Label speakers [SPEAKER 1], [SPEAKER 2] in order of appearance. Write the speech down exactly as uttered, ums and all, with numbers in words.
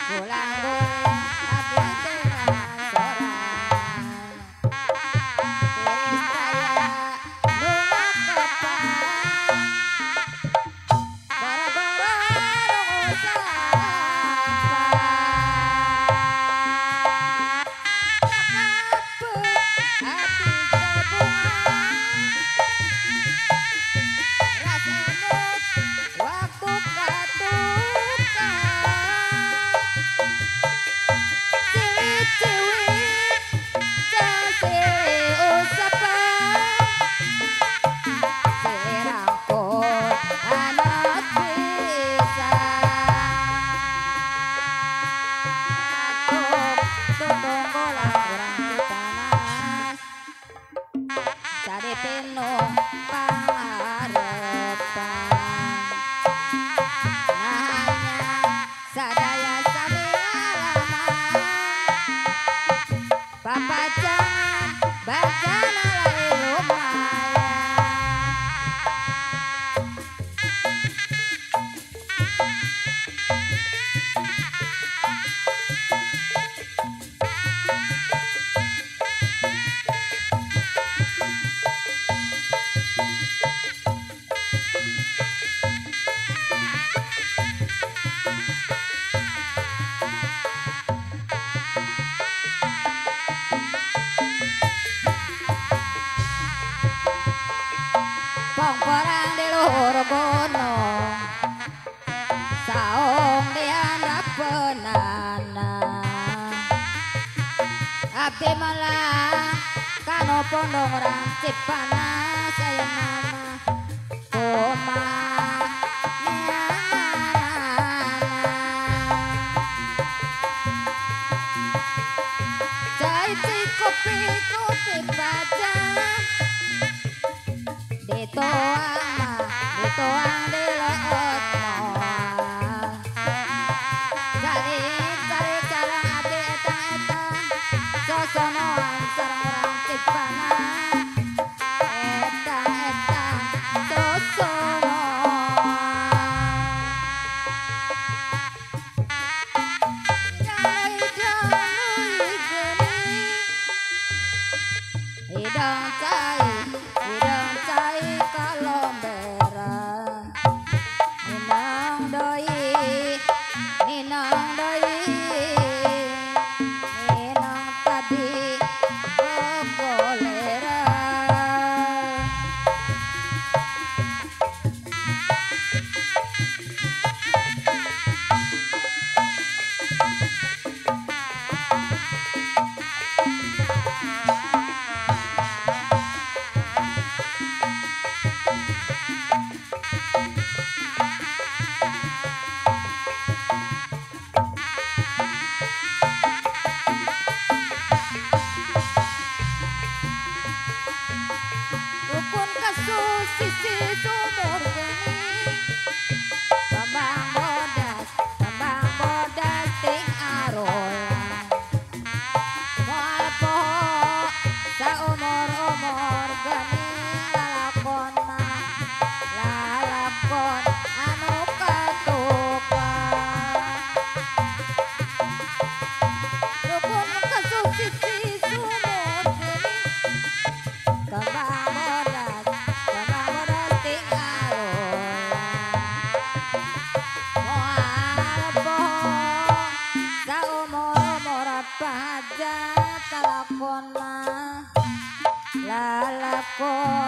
[SPEAKER 1] Gulang-guling abdi dengan sorang tiris daya lunga kepang bara-bara rong usapang ngapet hati kebungan ras emut waktu katukan ciwit-ciwit jasiri usapan sirangkul anak pisan tung tutung golang urang dipanas jadi pinuh pangarepan nahanya sadaya sami ngalaman papajangan bacana lain lumayan Pong porang di luhur gunung saung dihandap penana abdi malah kanu pondong rancip panas saya nama kumah cai kopi kopi bajang dituang dituang di leot moal calik calik carang abdi etang-etang sosonoan sareng urang cipanan etang-etang sosonoan hidang geni hidang cai hidang cai kalomberan ninang doi ninang doi ninang tadi golera rukun kasus sisi sumur geni Bambang bodas Bambang bodas ting arolan moal poho saumur-umur geni lalakon mah lalakon anu katukan rukun kasus sisi sumur geni Bambang bodas Bambang bodas ting arolan moal poho saumur-umur paja talakon mah lalakon